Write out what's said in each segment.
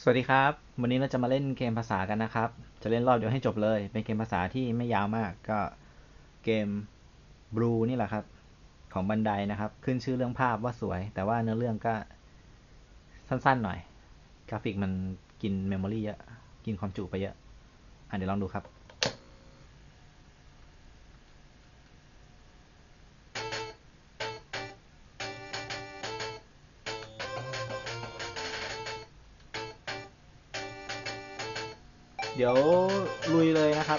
สวัสดีครับวันนี้เราจะมาเล่นเกมภาษากันนะครับจะเล่นรอบเดียวให้จบเลยเป็นเกมภาษาที่ไม่ยาวมากก็เกม Blue นี่แหละครับของบันไดนะครับขึ้นชื่อเรื่องภาพว่าสวยแต่ว่าเนื้อเรื่องก็สั้นๆหน่อยกราฟิกมันกินเมมโมรี่เยอะกินความจุไปเยอะเดี๋ยวลองดูครับเดี๋ยวลุยเลยนะครับ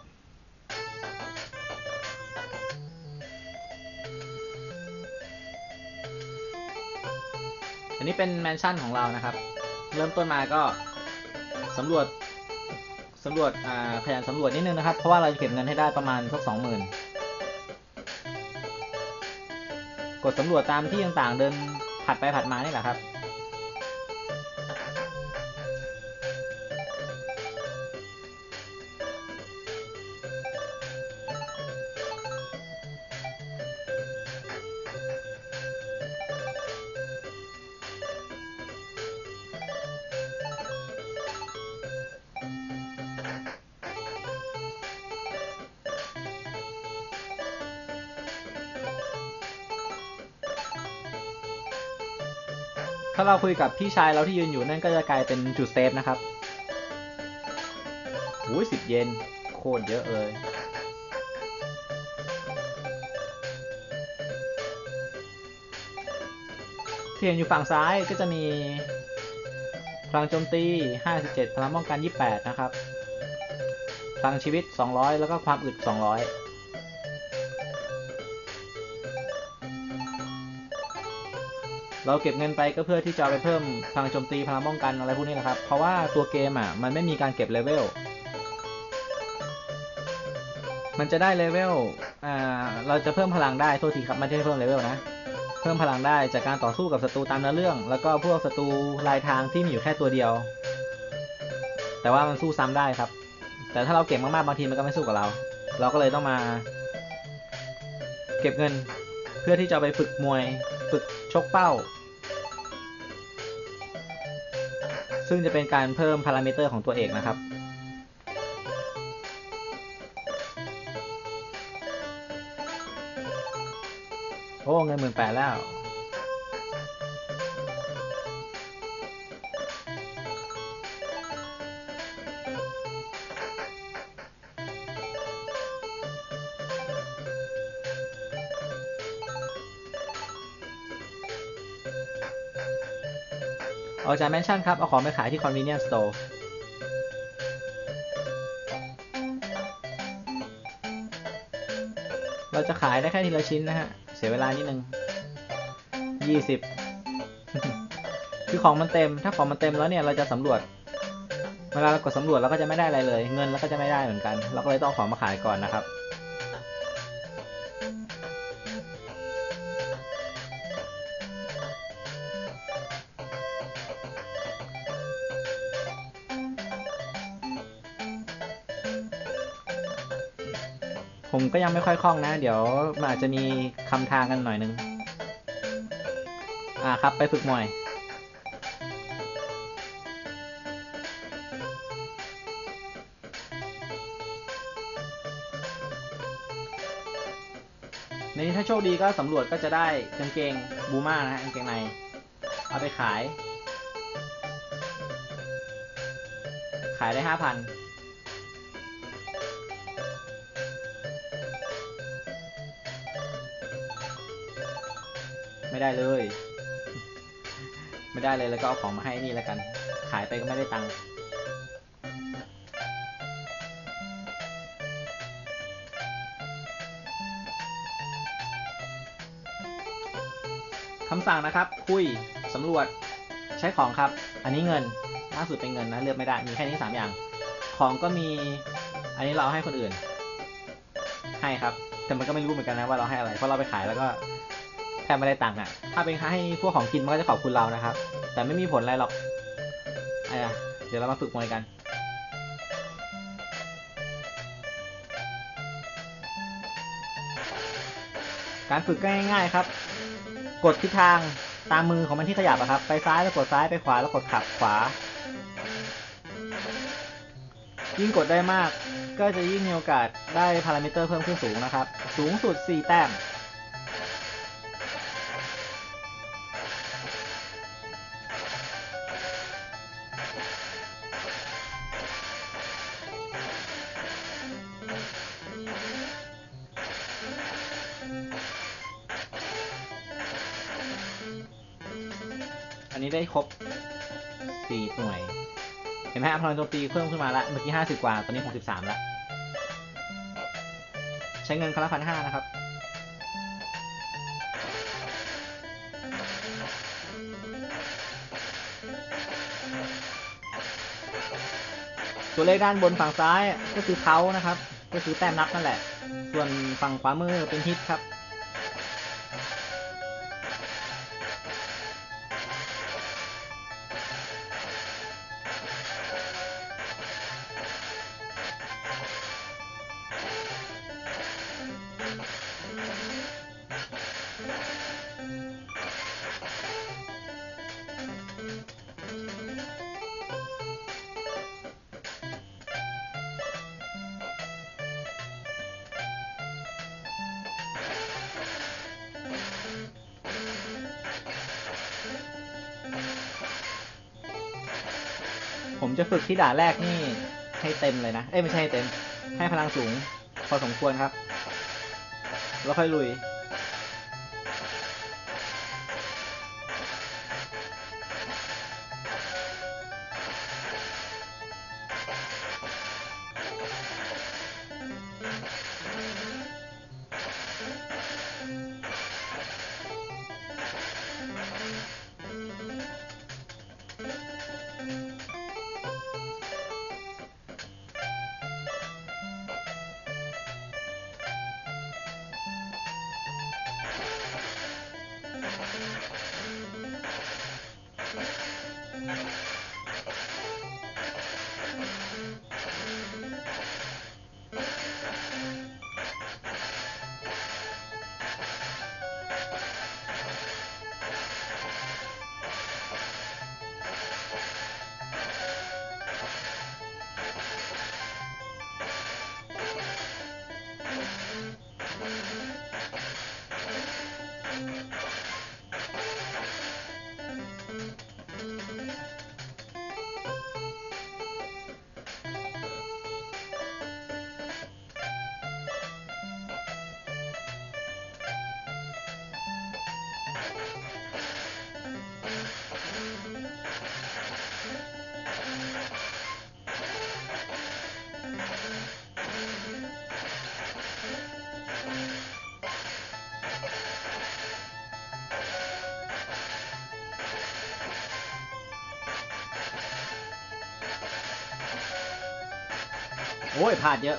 อันนี้เป็นแมนชั่นของเรานะครับเริ่มต้นมาก็สำรวจขยันสำรวจนิดนึงนะครับเพราะว่าเราจะเก็บเงินให้ได้ประมาณสัก20,000กดสำรวจตามที่ต่างๆเดินผัดไปผัดมานี่แหละครับถ้าเราคุยกับพี่ชายเราที่ยืนอยู่นั่นก็จะกลายเป็นจุดเซฟนะครับอุ้ย10 เยนโคตรเยอะเลยที่เห็นอยู่ฝั่งซ้ายก็จะมีพลังโจมตี57พลังป้องกัน28นะครับพลังชีวิต200แล้วก็ความอึด200เราเก็บเงินไปก็เพื่อที่จะเอาไปเพิ่มพลังโจมตีพลังป้องกันอะไรพวกนี้นะครับเพราะว่าตัวเกมมันไม่มีการเก็บเลเวลมันจะได้เลเวลเราจะเพิ่มพลังได้โทษทีครับไม่ใช่เพิ่มเลเวลนะเพิ่มพลังได้จากการต่อสู้กับศัตรูตามเนื้อเรื่องแล้วก็พวกศัตรูรายทางที่มีอยู่แค่ตัวเดียวแต่ว่ามันสู้ซ้ำได้ครับแต่ถ้าเราเก่งมากๆบางทีมันก็ไม่สู้กับเราก็เลยต้องมาเก็บเงินเพื่อที่จะไปฝึกมวยฝึกชกเป้าซึ่งจะเป็นการเพิ่มพารามิเตอร์ของตัวเอกนะครับโอ้เงิน18,000แล้วออกจากแมนชั่นครับเอาของไปขายที่ convenience store เราจะขายได้แค่ทีละชิ้นนะฮะเสียเวลานิดนึง20คือของมันเต็มถ้าของมันเต็มแล้วเนี่ยเราจะสำรวจเวลาเรากดสำรวจเราก็จะไม่ได้อะไรเลยเงินเราก็จะไม่ได้เหมือนกันเราก็เลยต้องของมาขายก่อนนะครับผมก็ยังไม่ค่อยคล่องนะเดี๋ยวมันอาจจะมีคำทางกันหน่อยนึงครับไปฝึกมวยในนี้ถ้าโชคดีก็สำรวจก็จะได้กางเกงบูม่านะฮะกางเกงในเอาไปขายได้5,000ไม่ได้เลยไม่ได้เลยแล้วก็เอาของมาให้นี่แล้วกันขายไปก็ไม่ได้ตังค์คำสั่งนะครับคุยสำรวจใช้ของครับอันนี้เงินล่าสุดเป็นเงินนะเลือกไม่ได้มีแค่นี้3อย่างของก็มีอันนี้เราให้คนอื่นให้ครับแต่มันก็ไม่รู้เหมือนกันนะว่าเราให้อะไรเพราะเราไปขายแล้วก็แทบไม่ได้ตังค์ถ้าเป็นให้พวกของกินมันก็จะขอบคุณเรานะครับแต่ไม่มีผลอะไรหรอกเดี๋ยวเรามาฝึกมวยกันการฝึกก็ง่ายๆครับกดทิศทางตามมือของมันที่ขยับครับไปซ้ายแล้วกดซ้ายไปขวาแล้วกดขับขวายิ่งกดได้มากก็จะยิ่งมีโอกาสได้พารามิเตอร์เพิ่มขึ้นสูงนะครับสูงสุด4แต้มอันนี้ได้ครบ4หน่วยเห็นไหมฮะพลังโจมตีเพิ่มขึ้นมาละเมื่อกี้50กว่าตอนนี้63ละใช้เงินครั้งละ1,500นะครับตัวเลขด้านบนฝั่งซ้ายก็คือเขานะครับก็คือแต้มนับนั่นแหละส่วนฝั่งขวามือเป็นฮิตครับผมจะฝึกที่ด่านแรกนี่ให้เต็มเลยนะไม่ใช่ให้เต็มให้พลังสูงพอสมควรครับแล้วค่อยลุยโอ้ยพลาดเยอะ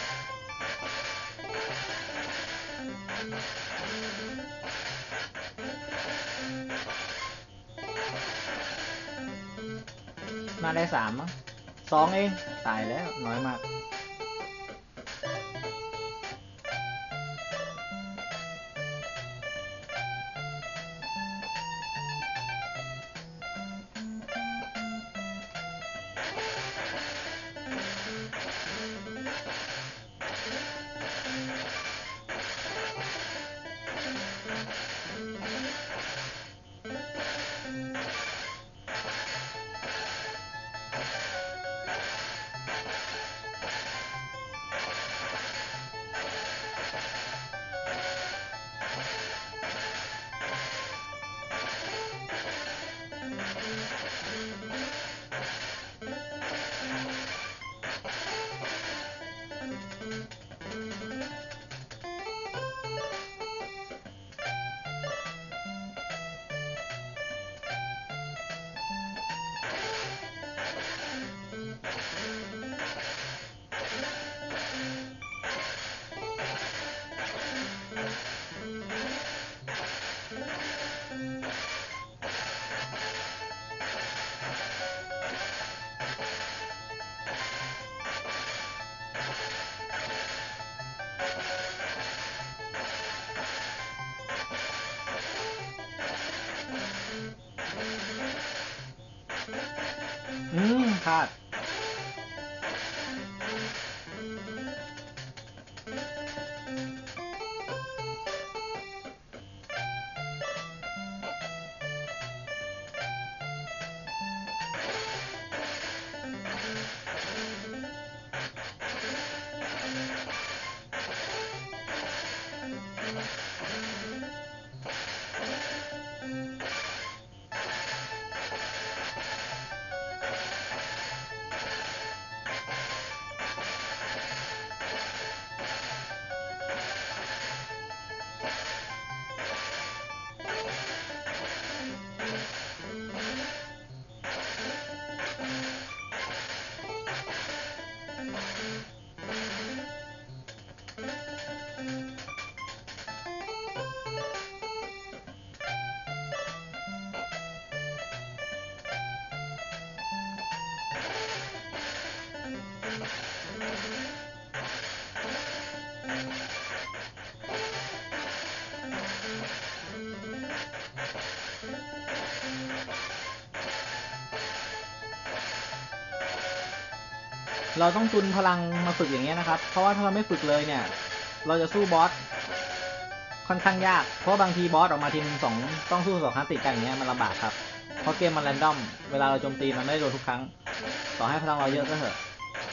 น่าได้3มั้ง2เองตายแล้วน้อยมากพลาดเราต้องตุนพลังมาฝึกอย่างเงี้ยนะครับเพราะว่าถ้าเราไม่ฝึกเลยเนี่ยเราจะสู้บอสค่อนข้างยากเพราะบางทีบอสออกมาทีมสองต้องสู้2 ครั้งติดกันอย่างเงี้ยมันลำบากครับเพราะเกมมันแรนดอมเวลาเราโจมตีมันไม่ได้โดนทุกครั้งต่อให้พลังเราเยอะก็เถอะ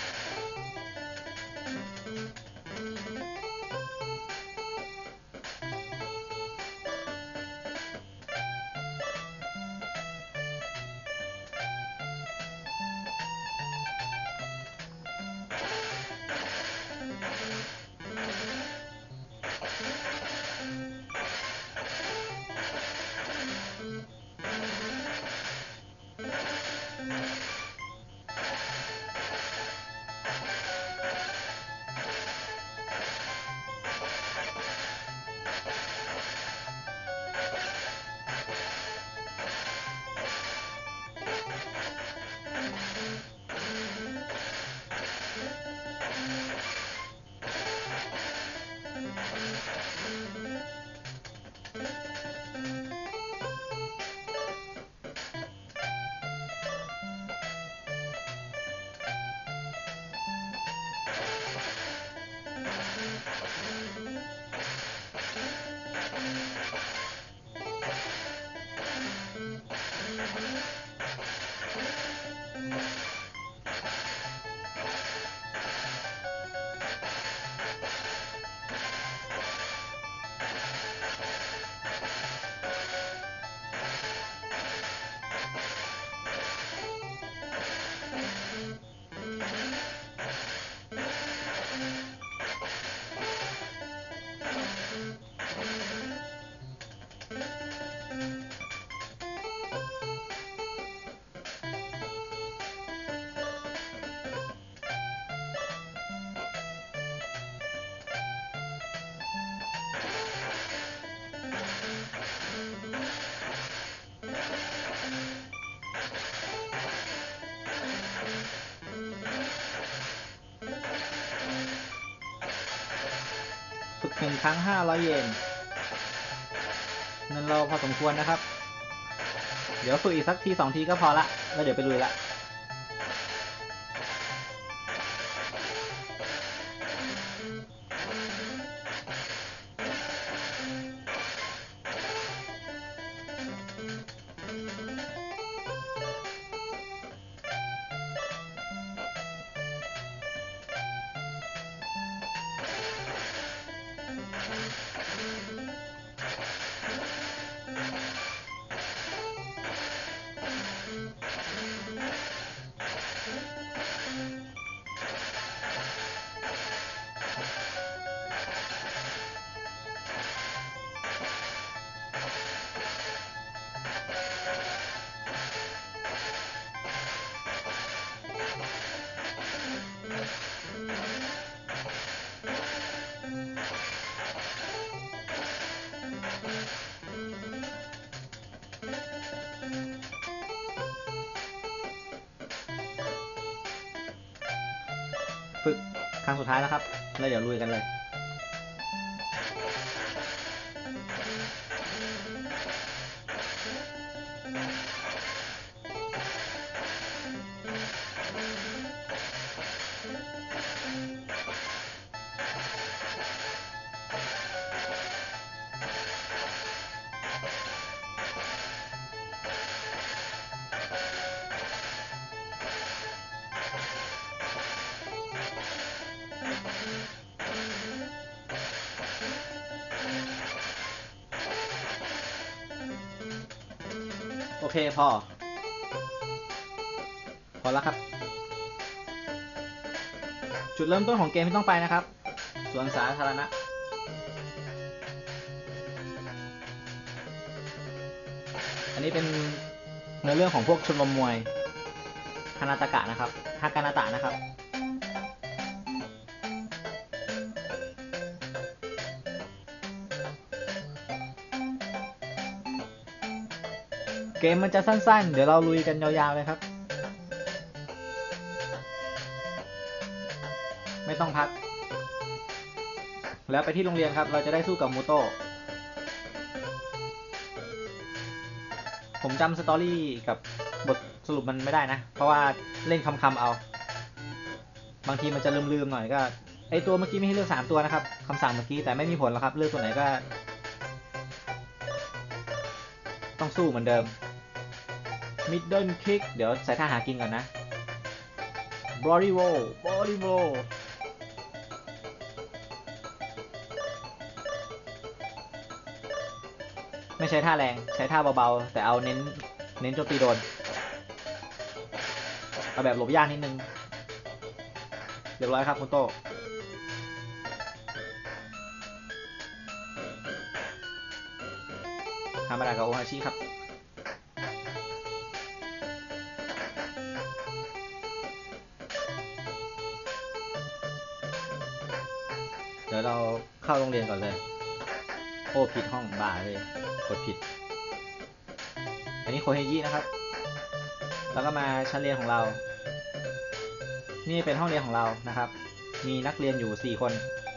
ฝึก1 ครั้ง500 เยนเงินเราพอสมควรนะครับเดี๋ยวฝึกอีกสักที2 ทีก็พอละแล้วเดี๋ยวไปลุยละฝึกครั้งสุดท้ายแล้วครับแล้วเดี๋ยวลุยกันเลยโอเคพอแล้วครับจุดเริ่มต้นของเกมที่ต้องไปนะครับสวนสาธารณะอันนี้เป็นเนื้อเรื่องของพวกชมรมมวยฮานาตากะนะครับฮากานาตะนะครับเกมมันจะสั้นๆเดี๋ยวเราลุยกันยาวๆเลยครับไม่ต้องพักแล้วไปที่โรงเรียนครับเราจะได้สู้กับมูโต้ผมจำสตอรี่กับบทสรุปมันไม่ได้นะเพราะว่าเล่นคำๆเอาบางทีมันจะลืมๆหน่อยก็ไอตัวเมื่อกี้ไม่ให้เลือก3ตัวนะครับคำสั่งเมื่อกี้แต่ไม่มีผลแล้วครับเลือกตัวไหนก็ต้องสู้เหมือนเดิม middle kick เดี๋ยวใส่ท่าหากินก่อนนะ body roll body roll ไม่ใช้ท่าแรงใช้ท่าเบาๆแต่เอาเน้นโจมตีโดนเอาแบบหลบยากนิดนึงเรียบร้อยครับคุณโต้ฮามาดะกับโอฮาชิครับเดี๋ยวเราเข้าโรงเรียนก่อนเลยโอ้ผิดห้องบ้าเลยกดผิดอันนี้โคเฮยินะครับแล้วก็มาชั้นเรียนของเรานี่เป็นห้องเรียนของเรานะครับมีนักเรียนอยู่4คน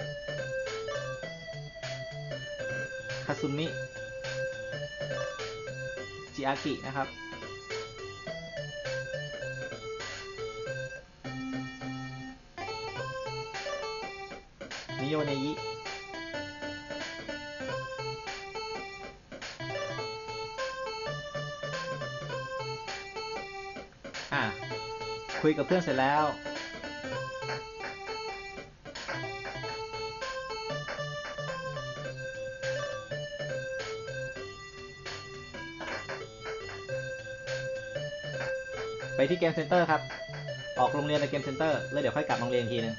คาซุมิจิอากินะครับนิโยเนยิคุยกับเพื่อนเสร็จแล้วไปที่เกมเซ็นเตอร์ครับออกโรงเรียนในเกมเซ็นเตอร์แล้วเดี๋ยวค่อยกลับโรงเรียนอีกทีนึง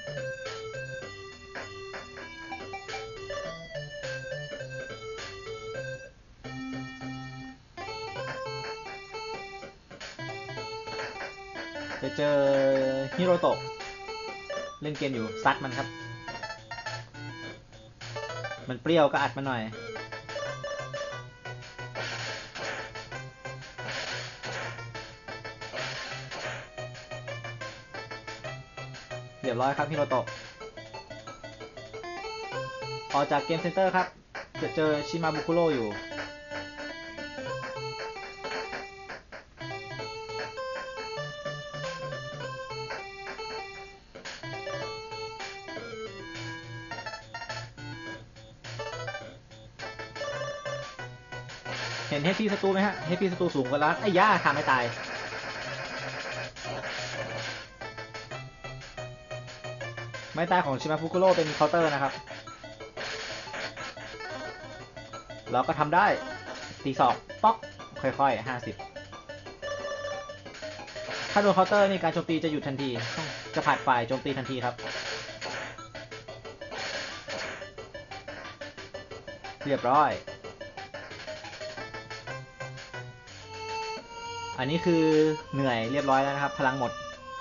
จะเจอฮิโรโตะเล่นเกมอยู่ซัดมันครับมันเปรี้ยวก็อัดมาหน่อยเรียบร้อยครับฮิโรโตะออกจากเกมเซ็นเตอร์ครับจะเจอชิมาบุคุโร่อยู่เห็นเฮฟฟี่ศัตรูไหมฮะเฮฟฟี่ศัตรูสูงกว่าล้านไอ้ย่าทำไม่ตายไม่ตายของชิมาบุคุโร่เป็นเคาน์เตอร์นะครับเราก็ทำได้ตีศอกป๊อกค่อยๆ50ถ้าโดนเคาน์เตอร์นี่การโจมตีจะหยุดทันทีจะผัดฝ่ายโจมตีทันทีครับเรียบร้อยอันนี้คือเหนื่อยเรียบร้อยแล้วนะครับพลังหมด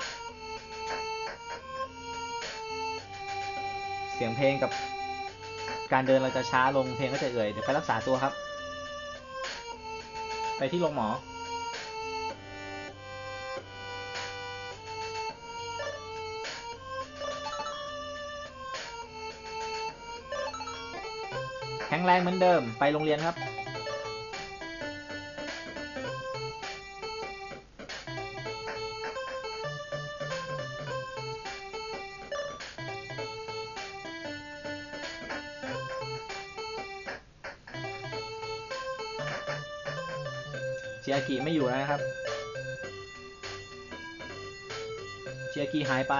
เสียงเพลงกับการเดินเราจะช้าลงเพลงก็จะเอื่อยเดี๋ยวไปรักษาตัวครับไปที่โรงหมอแข็งแรงเหมือนเดิมไปโรงเรียนครับเชียกิไม่อยู่แล้วนะครับเชียกิหายไป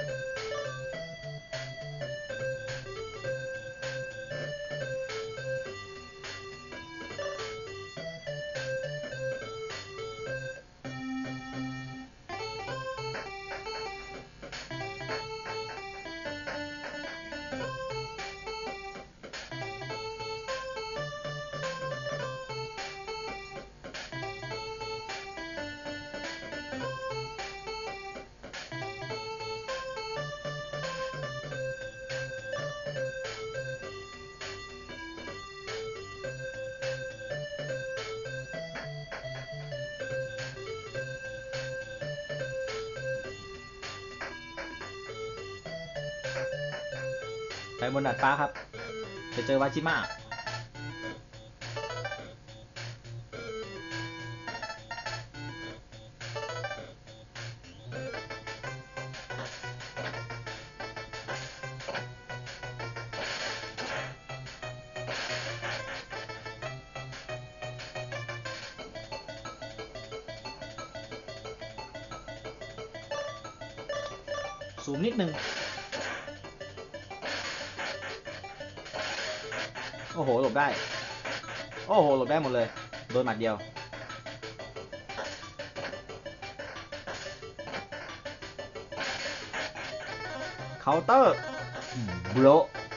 ไปบนดาดฟ้าครับจะเจอวาจิมะซูมนิดนึงโอ้โหหลบได้โอ้โหหลบได้หมดเลยโดนหมัดเดียวเคาน์เตอร์โบร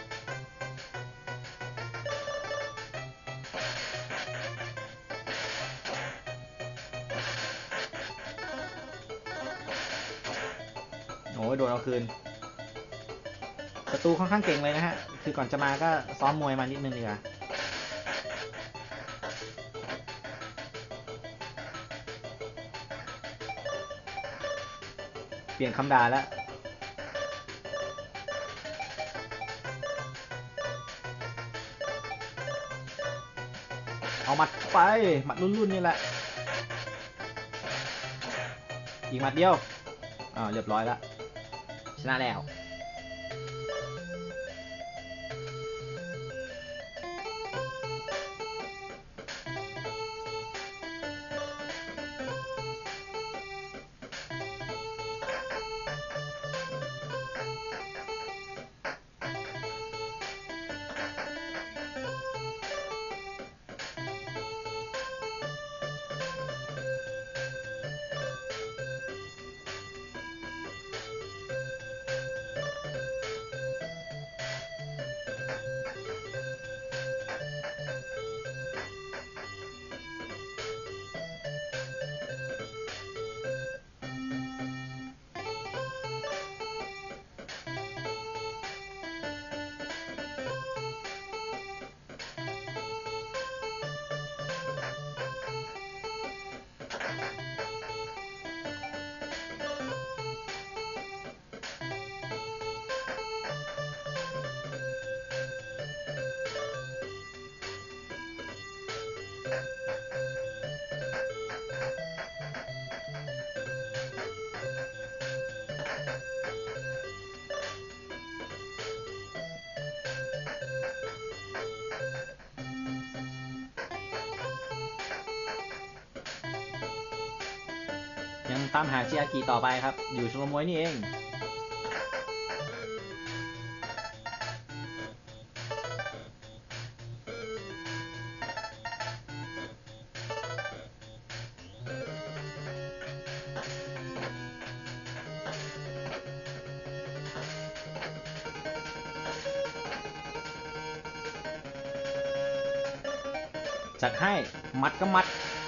โอ้ยโดนเอาคืนศัตรูค่อนข้างเก่งเลยนะฮะคือก่อนจะมาก็ซ้อมมวยมานิดนึงดีกว่าเปลี่ยนคำด่าแล้วเอาหมัดไปหมัดรุ่นๆนี่แหละอีกหมัดเดียวเรียบร้อยแล้วชนะแล้วยังตามหาชิอากิต่อไปครับอยู่ชมรมมวยนี่เองจัดให้มัดก็มัด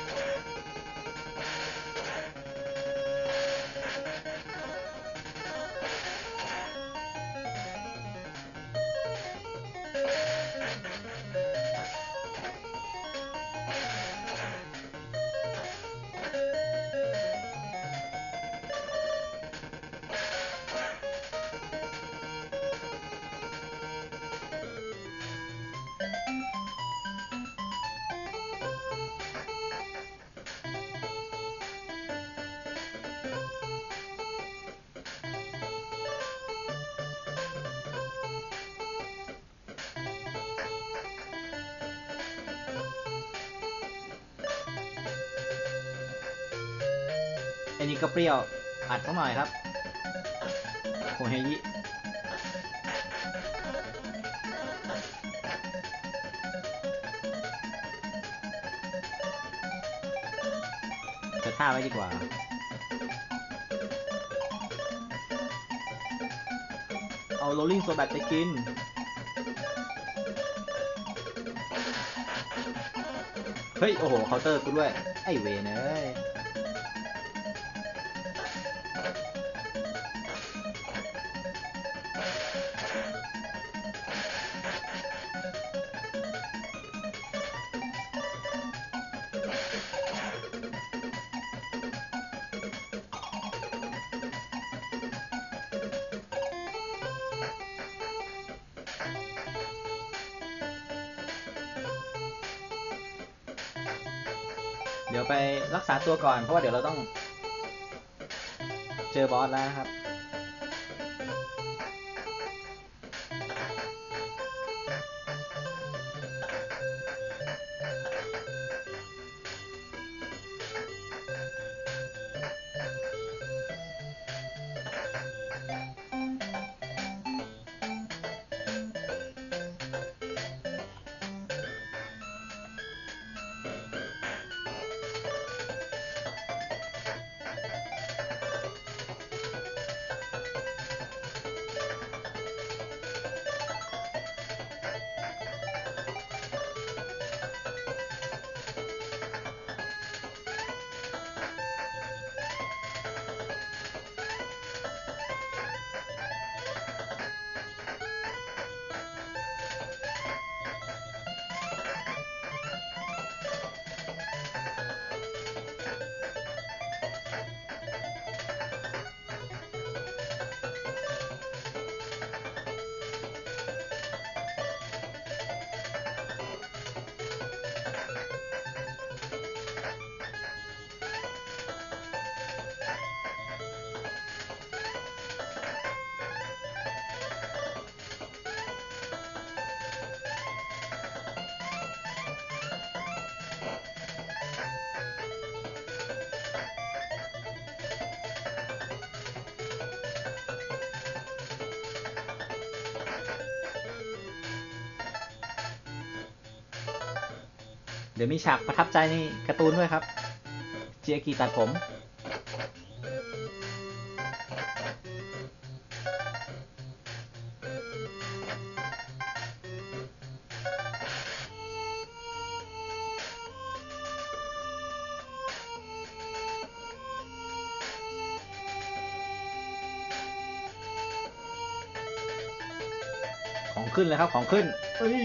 ไอ้นี่ก็เปรี้ยวอัดเขาหน่อยครับโคเฮยิจะท่าไว้ดีกว่าเอาโรลลิ่งโซแบตไปกินเฮ้ยโอ้โหเคาน์เตอร์กูด้วยไอเวเนยเดี๋ยวไปรักษาตัวก่อนเพราะว่าเดี๋ยวเราต้องเจอบอสแล้วครับเดี๋ยวมีฉากประทับใจในการ์ตูนด้วยครับเจียกีตัดผมของขึ้นเลยครับของขึ้นเอ้ย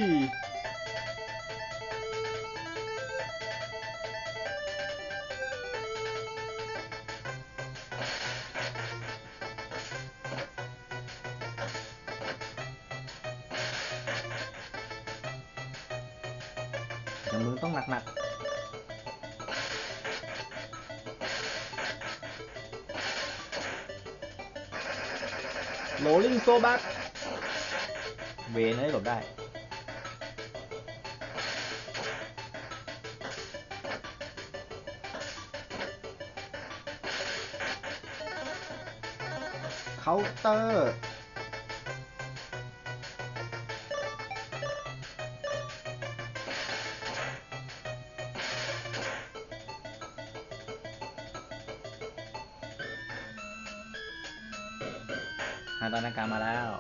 เดี๋ยวมึงต้องหนักๆโรลลิ่งโซบัสเวนเลยหลบได้เคาน์เตอร์ฮาตานาการมาแล้ว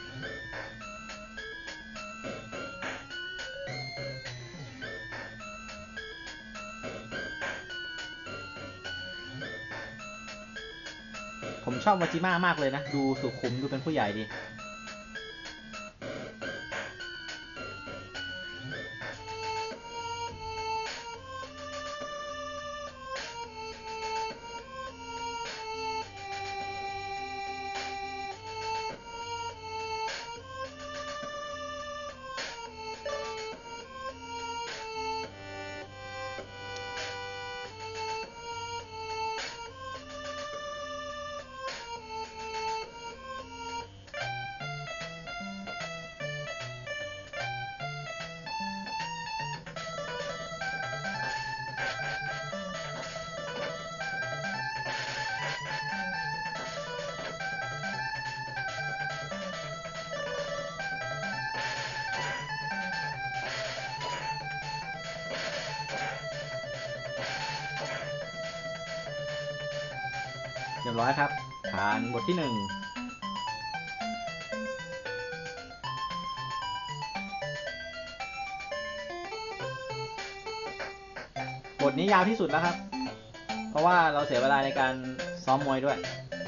ผมชอบวาจิมะมากเลยนะดูสุขุมดูเป็นผู้ใหญ่ดีเรียบร้อยครับผ่านบทที่1บทนี้ยาวที่สุดแล้วครับเพราะว่าเราเสียเวลาในการซ้อมมวยด้วย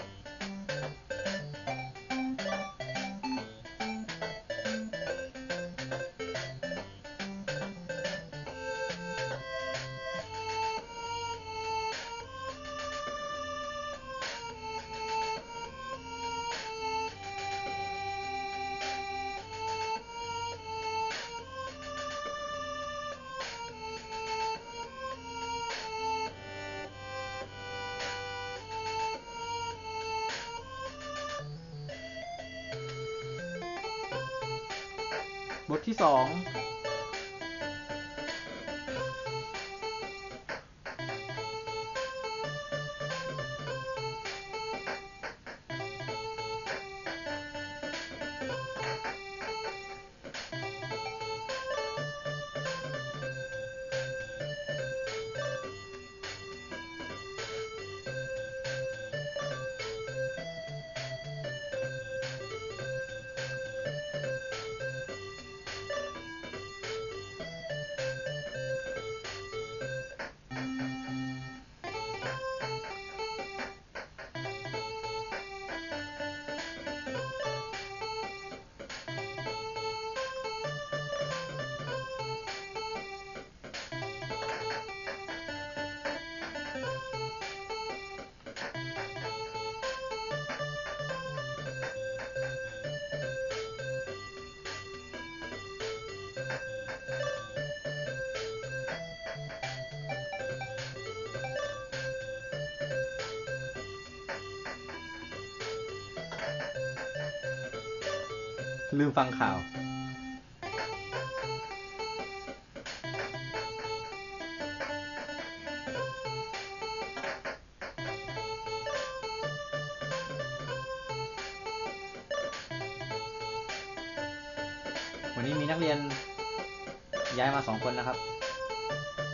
บทที่2ลืมฟังข่าววันนี้มีนักเรียนย้ายมา2 คนนะครับ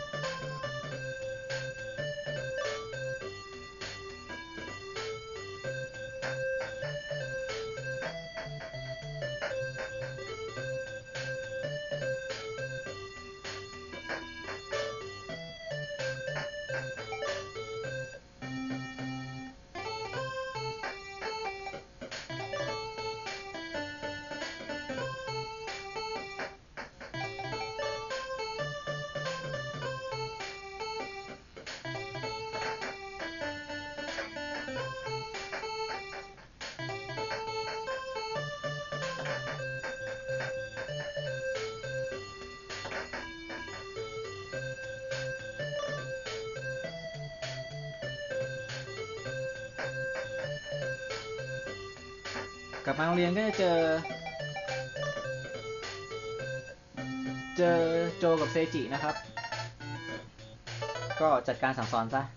กลับมาโรงเรียนก็จะเจอโจกับเซจินะครับก็จัดการสั่งสอนซะ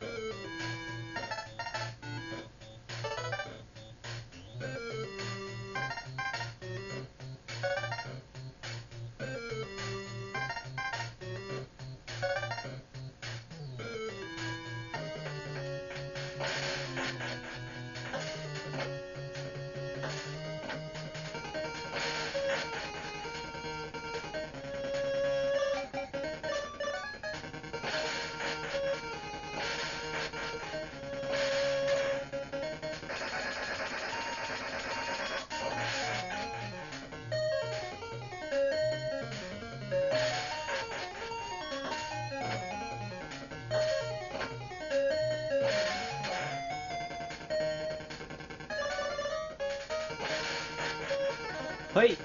เฮ้ย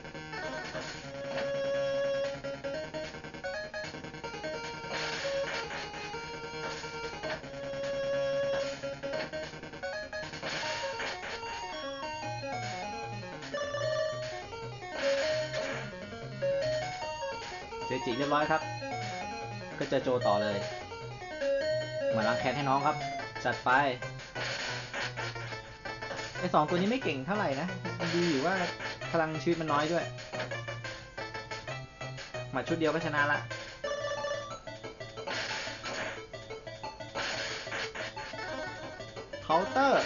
เซจิเรียบร้อยครับก็จะโจต่อเลยมาล้างแค้นให้น้องครับจัดไปไอสองตัวนี้ไม่เก่งเท่าไหร่นะดีอยู่ว่าพลังชีวิตมันน้อยด้วยมาชุดเดียวก็ชนะละเคาน์เตอร์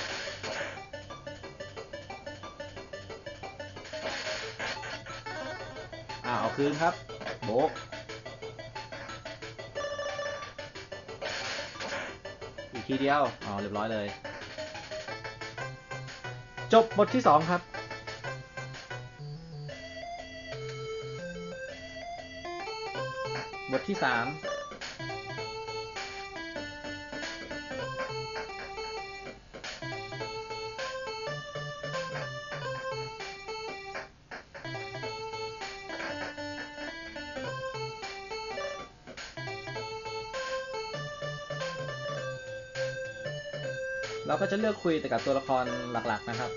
เอาคืนครับโบกอีกทีเดียวเรียบร้อยเลยจบบทที่2ครับบทที่3เราก็จะเลือกคุยแต่กับตัวละครหลักๆนะครับ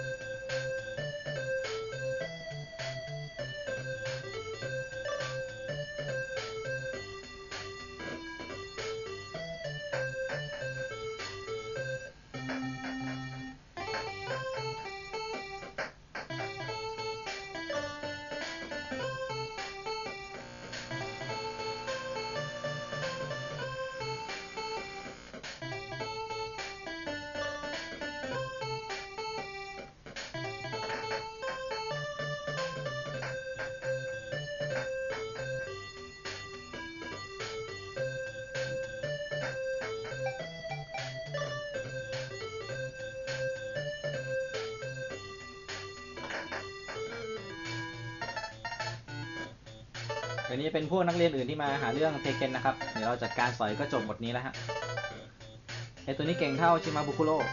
อันนี้เป็นพวกนักเรียนอื่นที่มาหาเรื่องเทเคนนะครับเดี๋ยวเราจัดการสอยก็จบบทนี้แล้วฮะไอตัวนี้เก่งเท่าชิมาบุคุโร่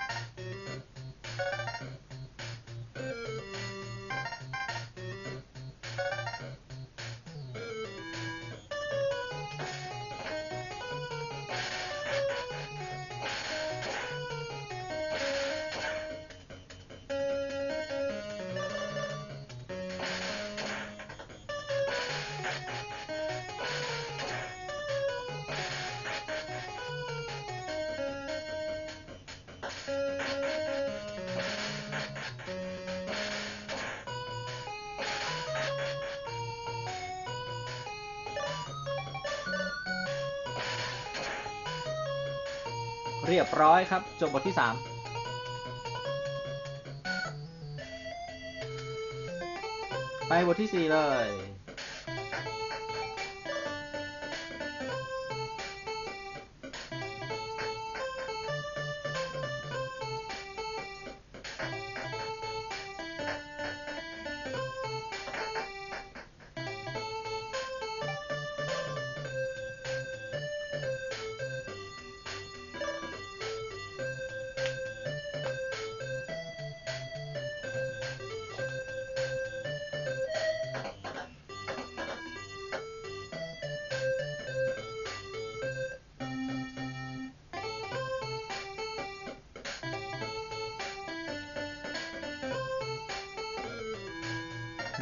เรียบร้อยครับจบบทที่3ไปบทที่4เลย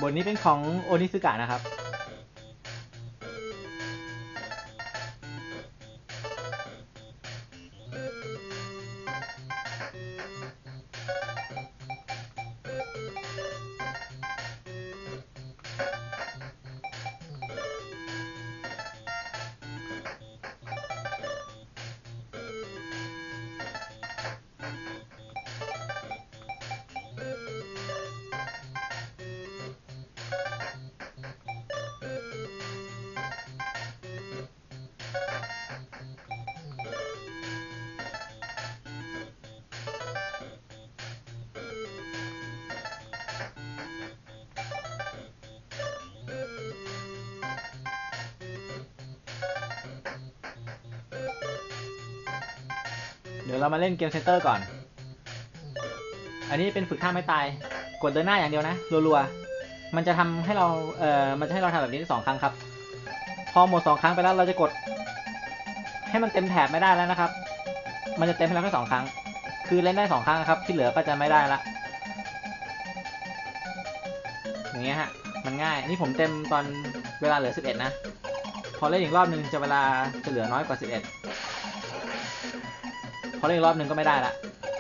บทนี้เป็นของโอนิซึกะนะครับเดี๋ยวเรามาเล่นเกมเซนเตอร์ก่อนอันนี้เป็นฝึกท่าไม่ตายกดเดินหน้าอย่างเดียวนะรัวๆมันจะทำให้เรามันจะให้เราทำแบบนี้2 ครั้งครับพอหมด2 ครั้งไปแล้วเราจะกดให้มันเต็มแถบไม่ได้แล้วนะครับมันจะเต็มให้เราแค่2 ครั้งคือเล่นได้2 ครั้งครับที่เหลือก็จะไม่ได้ละอย่างเงี้ยฮะมันง่ายนี่ผมเต็มตอนเวลาเหลือ11นะพอเล่นอีกรอบนึงจะเวลาจะเหลือน้อยกว่า11พอเล่นอีกรอบนึงก็ไม่ได้ละ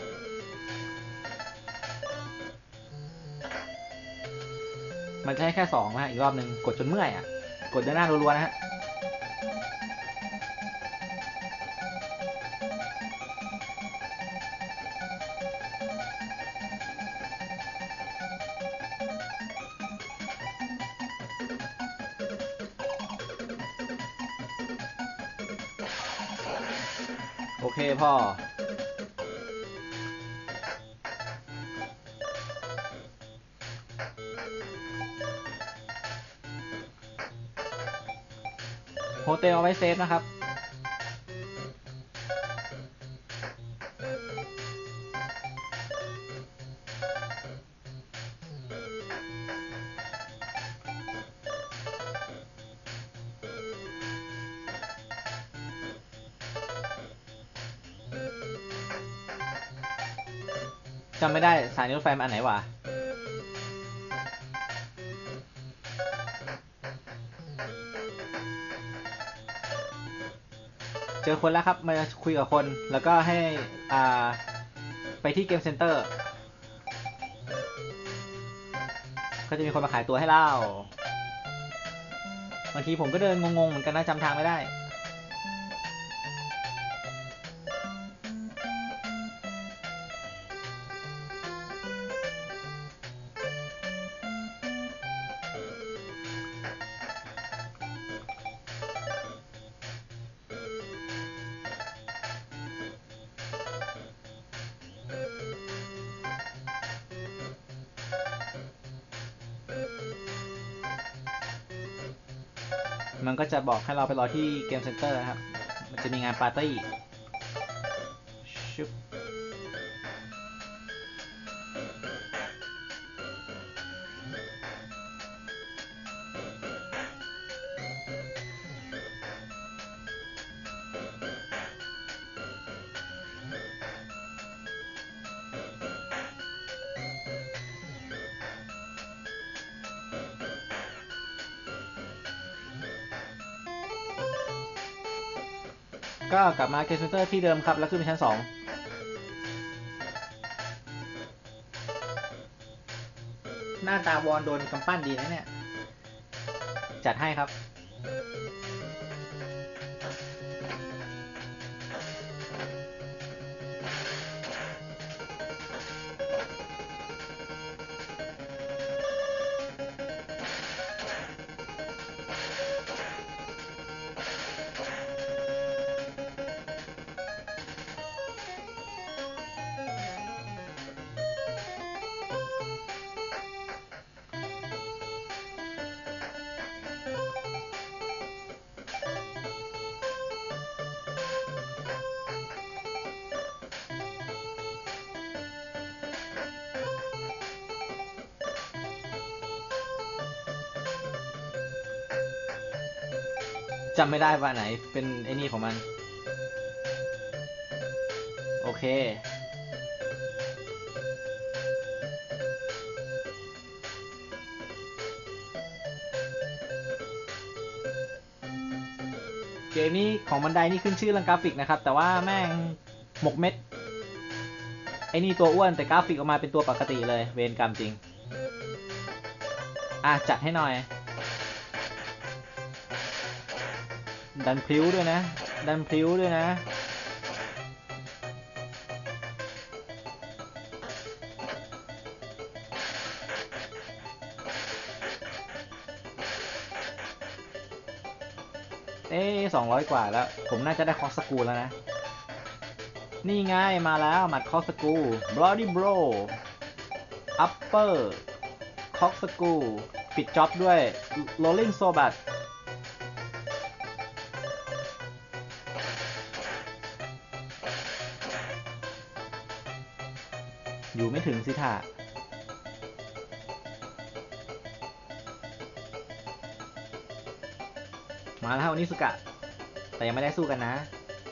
มันจะให้แค่2นะฮะอีกรอบนึงกดจนเมื่อยอ่ะกดเดินหน้ารัวๆนะฮะโอเคพ่อโฮเทลเอาไว้เซฟนะครับจำไม่ได้สายนิ้วไฟมันอันไหนวะเจอคนแล้วครับมาคุยกับคนแล้วก็ให้ไปที่เกมเซ็นเตอร์ก็จะมีคนมาขายตัวให้เราบางทีผมก็เดินงงๆเหมือนกันนะจำทางไม่ได้มันก็จะบอกให้เราไปรอที่เกมเซ็นเตอร์นะครับมันจะมีงานปาร์ตี้ชุบก็กลับมาเกมเซ็นเตอร์ที่เดิมครับแล้วขึ้นไปชั้น2หน้าตาวอนโดนกำปั้นดีนะเนี่ยจัดให้ครับจำไม่ได้ว่าไหนเป็นไอ้นี่ของมันโอเคเกมนี้ของบันไดนี่ขึ้นชื่อเรื่องกราฟิกนะครับแต่ว่าแม่งหมกเม็ดไอ้นี่ตัวอ้วนแต่กราฟิกออกมาเป็นตัวปกติเลยเวรกรรมจริงจัดให้หน่อยดันพลิ้วด้วยนะดันพลิ้วด้วยนะ200 กว่าแล้วผมน่าจะได้คอสกูแล้วนะนี่ไงมาแล้วหมัดคอสกู Bloody Bro Upper คอสกูปิดจ็อบด้วย Rolling Sobat อยู่ไม่ถึงสิท่ามาแล้วนิสุกะแต่ยังไม่ได้สู้กันนะ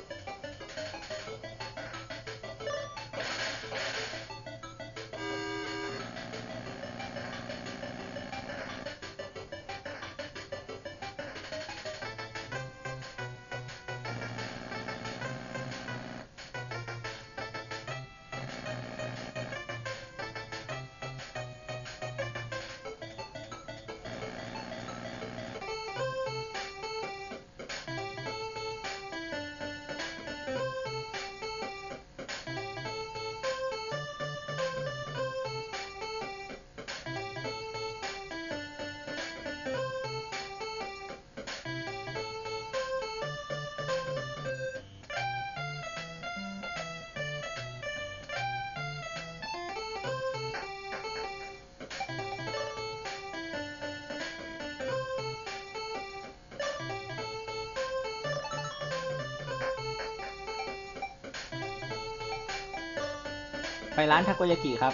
ไปร้านทาโกยากิครับ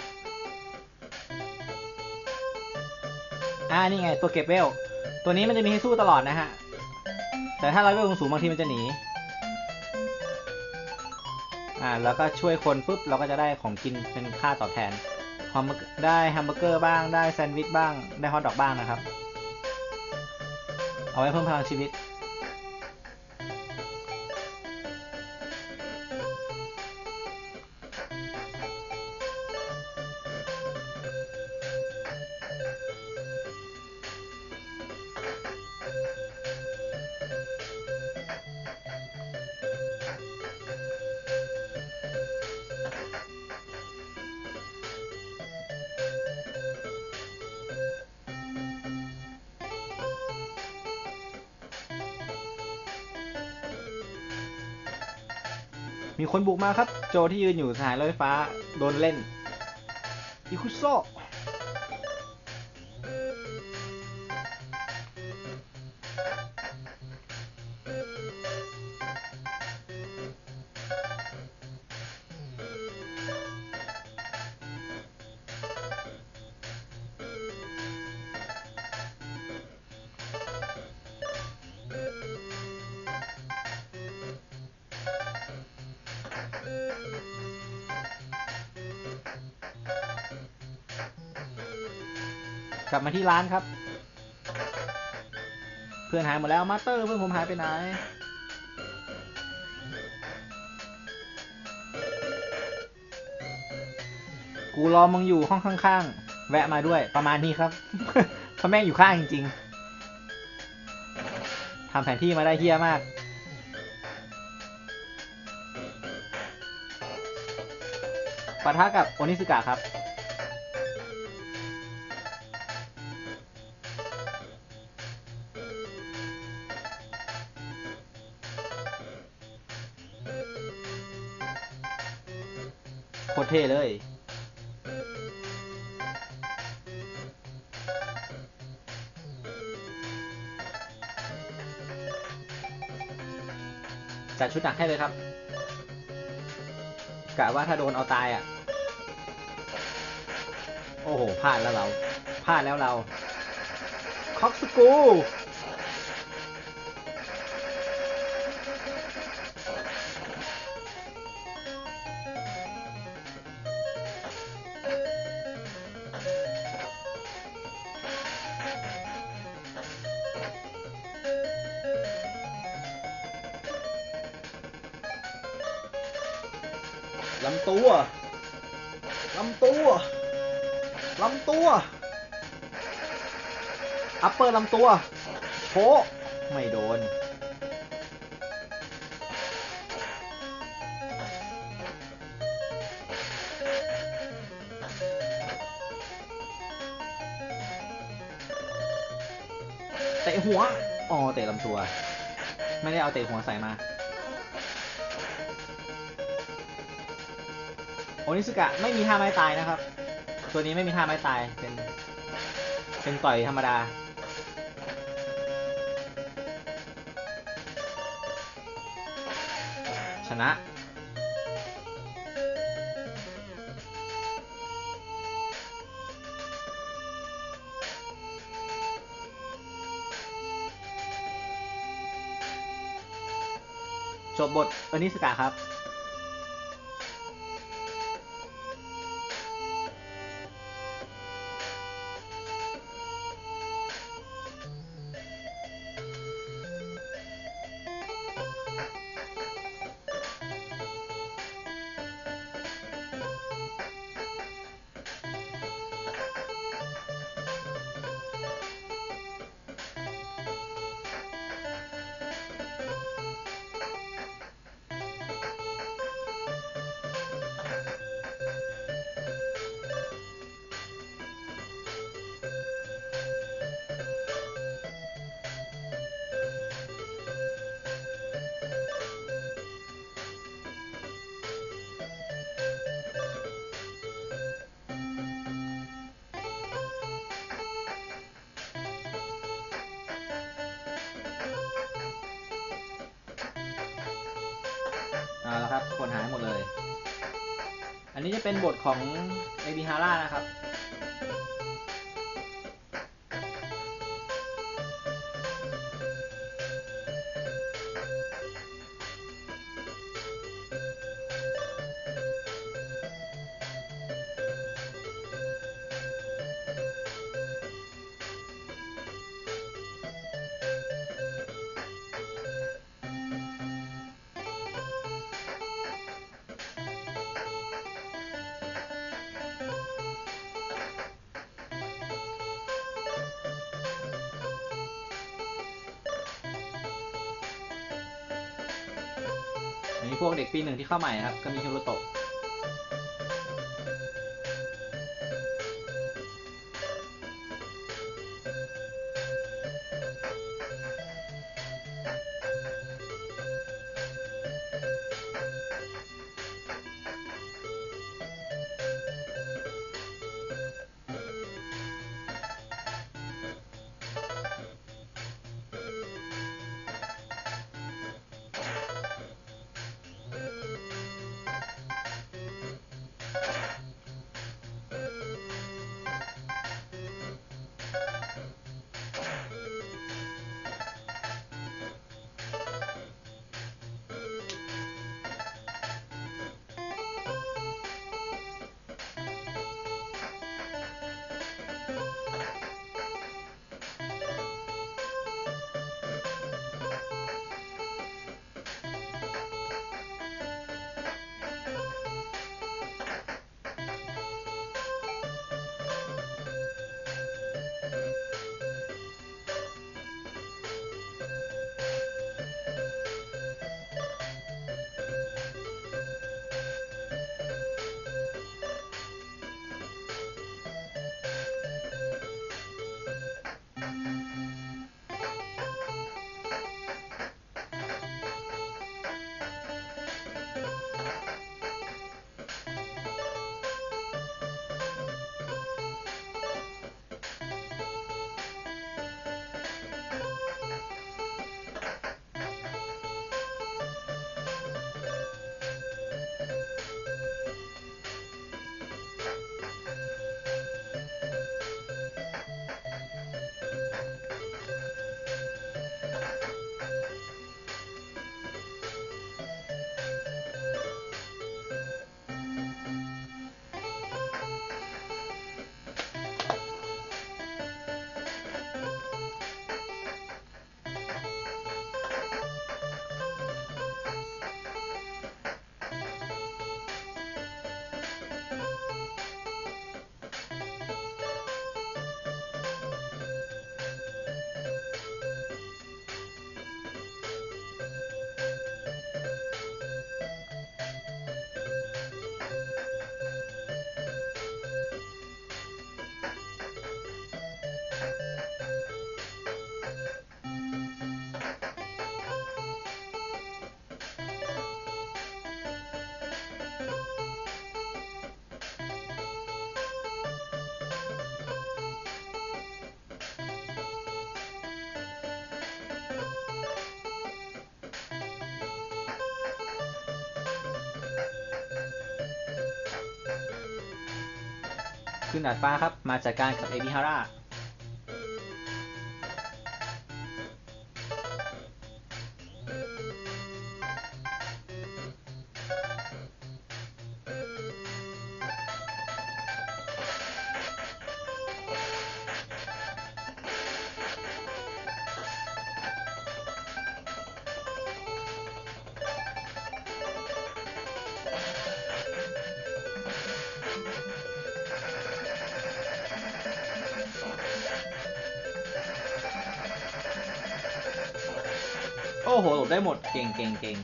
นี่ไงตัวเก็บเวลตัวนี้มันจะมีให้สู้ตลอดนะฮะแต่ถ้าเราเวลสูงบางทีมันจะหนีแล้วก็ช่วยคนปุ๊บเราก็จะได้ของกินเป็นค่าตอบแทนได้แฮมเบอร์เกอร์บ้างได้แซนด์วิชบ้างได้ฮอทดอกบ้างนะครับเอาไว้เพิ่มพลังชีวิตมีคนบุกมาครับโจที่ยืนอยู่สถานีรถไฟฟ้าโดนเล่นอิคุโซกลับมาที่ร้านครับเพื่อนหายหมดแล้วมาสเตอร์เพื่อนผมหายไปไหนกูรอมึงอยู่ห้องข้างๆแวะมาด้วยประมาณนี้ครับ เพราะแม่งอยู่ข้างจริงๆทำแผนที่มาได้เฮี้ยมากปะทะกับโอนิสึกะครับโคตรเท่เลยจัดชุดหนักให้เลยครับกะว่าถ้าโดนเอาตายโอ้โหพลาดแล้วเราคอกสกูลำตัวลำตัวลำตัวอัปเปอร์ลำตัวโผไม่โดนเตะหัวอ๋อเตะลำตัวไม่ได้เอาเตะหัวใส่มาโอนิสึกะไม่มีท่าไม้ตายนะครับตัวนี้ไม่มีท่าไม้ตายเป็นต่อยธรรมดาชนะจบบทโอนิสึกะครับแล้วครับคนหายหมดเลยอันนี้จะเป็นบทของเอบิฮาร่านะครับอันนี้พวกเด็กปี 1ที่เข้าใหม่ครับก็มีฮิโรโตะขึ้นดาดฟ้าครับมาจัดการกับเอบิฮาร่าโอ้โหหลบได้หมดเก่ง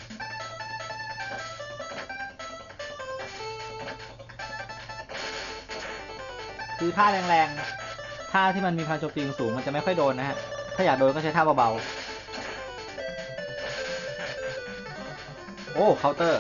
คือท่าแรงๆท่าที่มันมีพลังโจมตีสูงมันจะไม่ค่อยโดนนะฮะถ้าอยากโดนก็ใช้ท่าเบาๆโอ้เคาน์เตอร์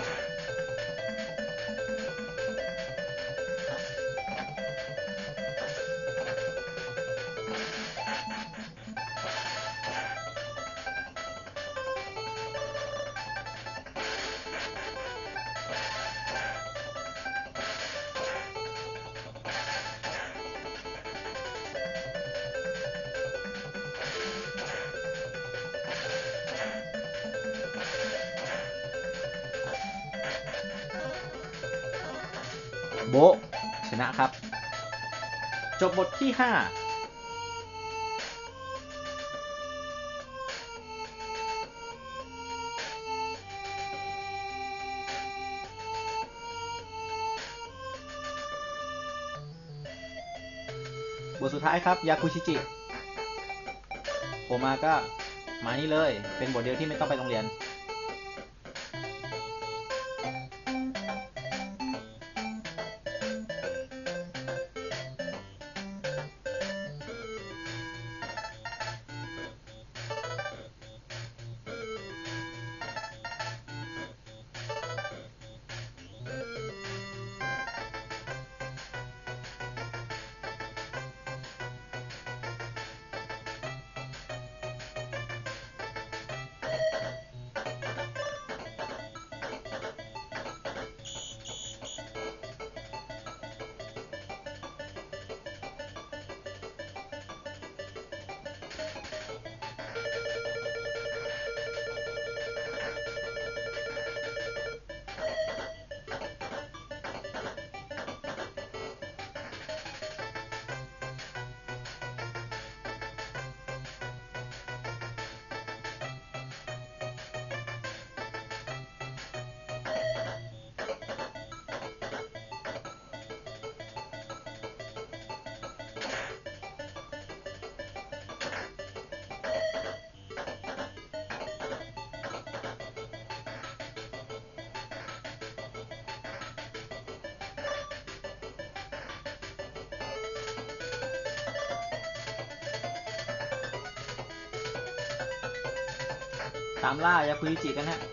โบชนะครับจบบทที่ 5บทสุดท้ายครับยาคุชิจิโอมาก็มานี่เลยเป็นบทเดียวที่ไม่ต้องไปโรงเรียนตามล่ายาคุชิจิกันฮะ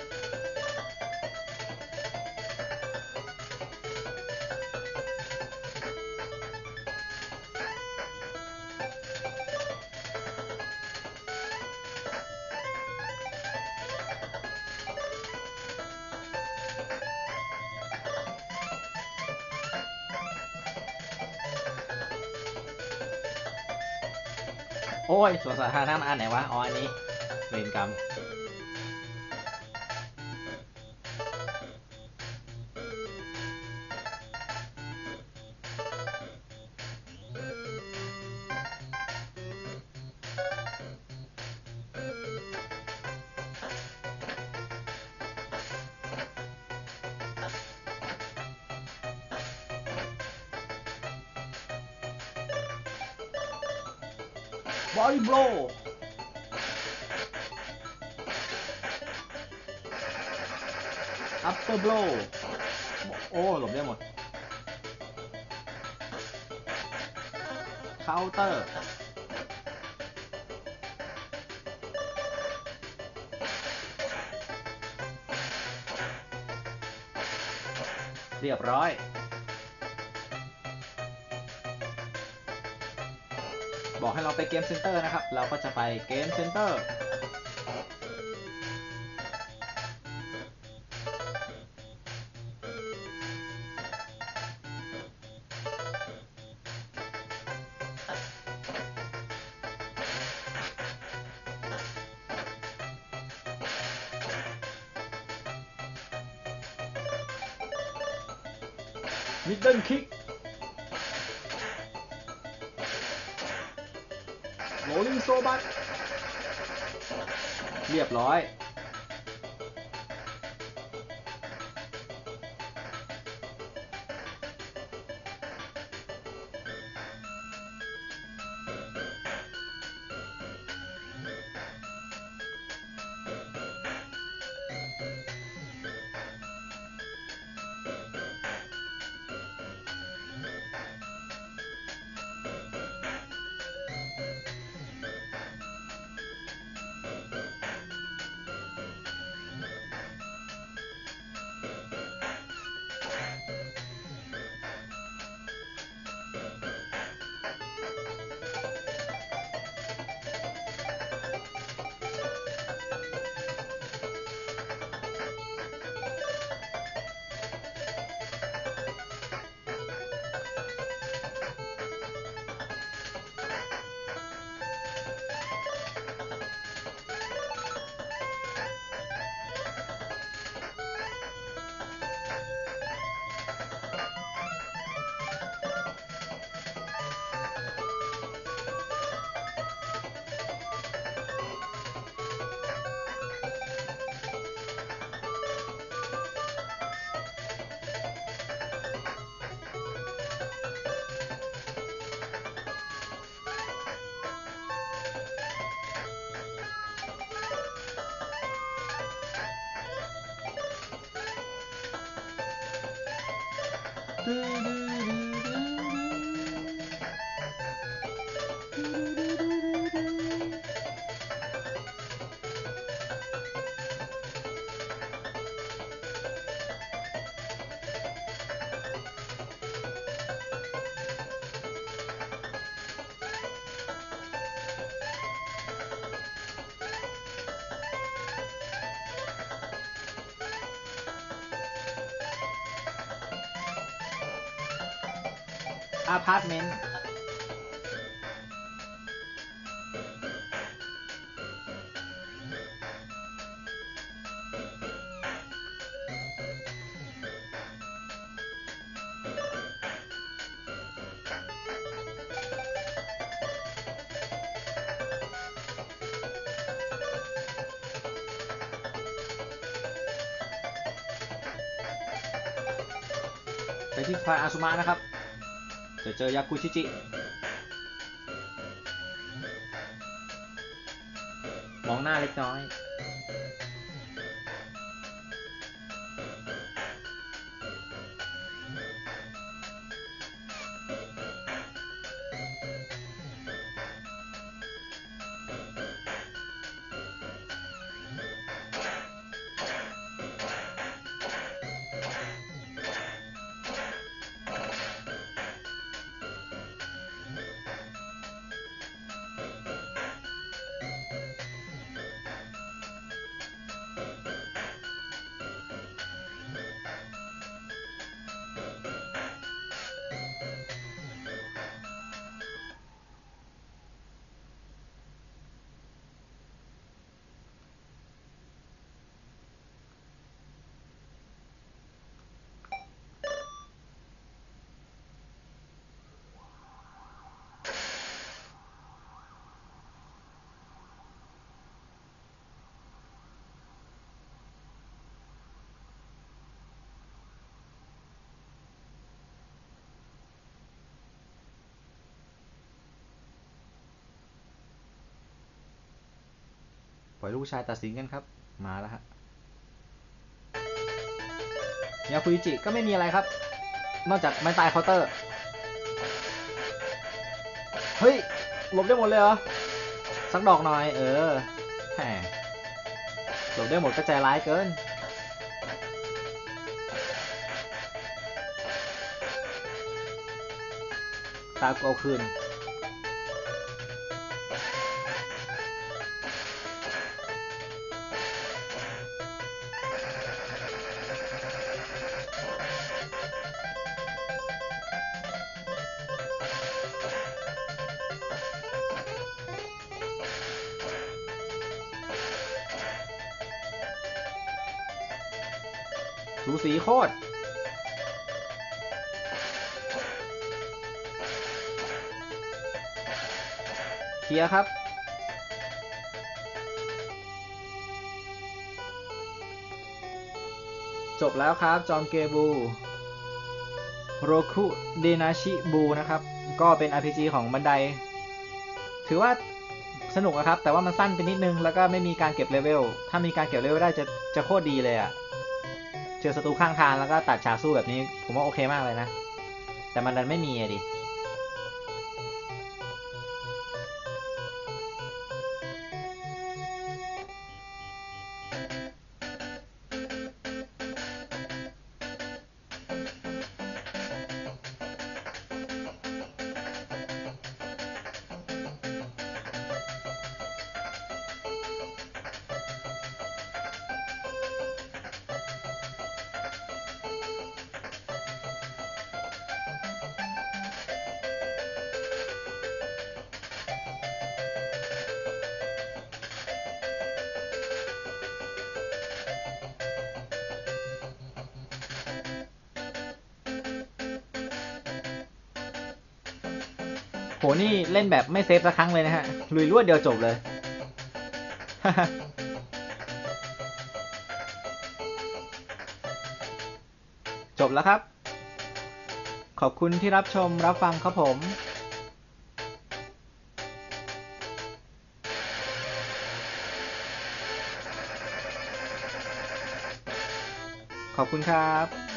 โอ้ยส่วนสาธารณะมาอันไหนวะอ๋ออันนี้เวรกรรมบอดี้โบว์อัปเปอร์โบว์โอ้หลบได้หมดเคาน์เตอร์เรียบร้อยบอกให้เราไปเกมเซ็นเตอร์นะครับเราก็จะไปเกมเซ็นเตอร์มิดเดิลคิกโรลลิ่งโซบัสเรียบร้อยอพาร์ตเมนต์ไปที่สะพานอาซุมะนะครับจะเจอยากุชิจิมองหน้าเล็กน้อยปล่อยลูกชายตัดสินกันครับมาแล้วฮะยาคุจิก็ไม่มีอะไรครับนอกจากไม้ตายเคาน์เตอร์เฮ้ยหลบได้หมดเลยเหรอสักดอกหน่อยแหมหลบได้หมดก็ใจร้ายเกินตากูเอาคืนสูสีโคตรเคลียร์ครับจบแล้วครับจอมเกบูโรคุเดนาชิบูนะครับก็เป็น RPG ของบันไดถือว่าสนุกนะครับแต่ว่ามันสั้นไปนิดนึงแล้วก็ไม่มีการเก็บเลเวลถ้ามีการเก็บเลเวลได้จะโคตรดีเลยอะเจอศัตรูข้างทางแล้วก็ตัดฉากสู้แบบนี้ผมว่าโอเคมากเลยนะแต่มันดันไม่มีอะดิโหนี่เล่นแบบไม่เซฟสักครั้งเลยนะฮะลุยรวดเดียวจบเลย จบแล้วครับขอบคุณที่รับชมรับฟังครับผมขอบคุณครับ